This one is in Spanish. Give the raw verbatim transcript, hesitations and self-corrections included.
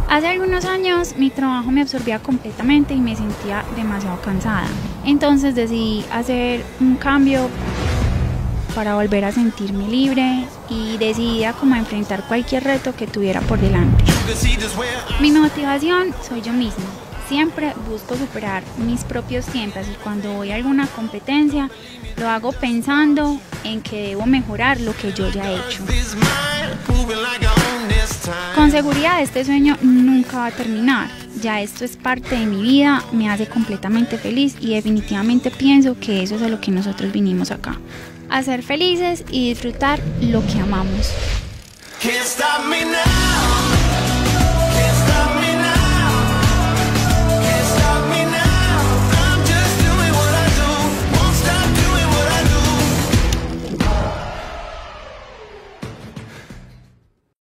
Hace algunos años mi trabajo me absorbía completamente y me sentía demasiado cansada. Entonces decidí hacer un cambio para volver a sentirme libre y decidida como a enfrentar cualquier reto que tuviera por delante. Mi motivación soy yo misma. Siempre busco superar mis propios tiempos y cuando voy a alguna competencia lo hago pensando en que debo mejorar lo que yo ya he hecho. Con seguridad este sueño nunca va a terminar. Ya esto es parte de mi vida, me hace completamente feliz y definitivamente pienso que eso es a lo que nosotros vinimos acá. A ser felices y disfrutar lo que amamos. Can't stop me now.